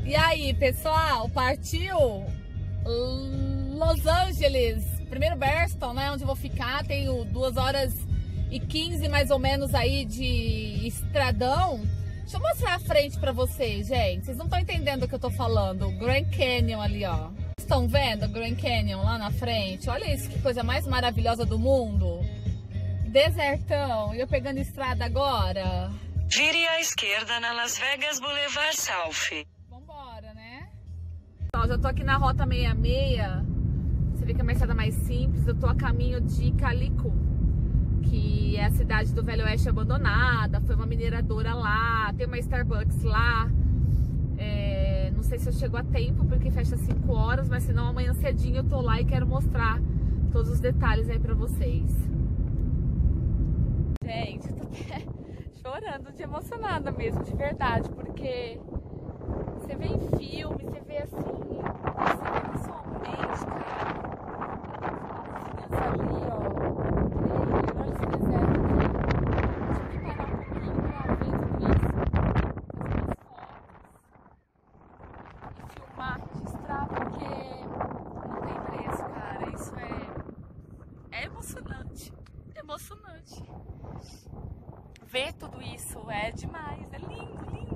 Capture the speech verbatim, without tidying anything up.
E aí, pessoal, partiu Los Angeles, primeiro Boston, né, onde eu vou ficar. Tenho duas horas e quinze mais ou menos aí de estradão. Deixa eu mostrar a frente pra vocês, gente. Vocês não estão entendendo o que eu tô falando. O Grand Canyon ali, ó. Estão vendo o Grand Canyon lá na frente? Olha isso, que coisa mais maravilhosa do mundo. Desertão. E eu pegando estrada agora. Vire à esquerda na Las Vegas Boulevard South. Vambora, né? Então, já tô aqui na Rota sessenta e seis. Você vê que é uma estrada mais simples. Eu tô a caminho de Calico, que é a cidade do Velho Oeste abandonada. Foi uma mineradora lá. Tem uma Starbucks lá. É, não sei se eu chego a tempo, porque fecha às cinco horas. Mas senão amanhã cedinho eu tô lá e quero mostrar todos os detalhes aí pra vocês. Gente, eu tô até chorando de emocionada mesmo, de verdade, porque você vê em filme, você vê assim, você vê pessoalmente, cara. As ali, ó, trailer, olha esse deserto aqui. Deixa eu parar um pouquinho pra ver tudo isso, fazer umas fotos e filmar, registrar, porque não tem preço, cara. Isso é, é emocionante, emocionante. Ver tudo isso é demais, é lindo, lindo.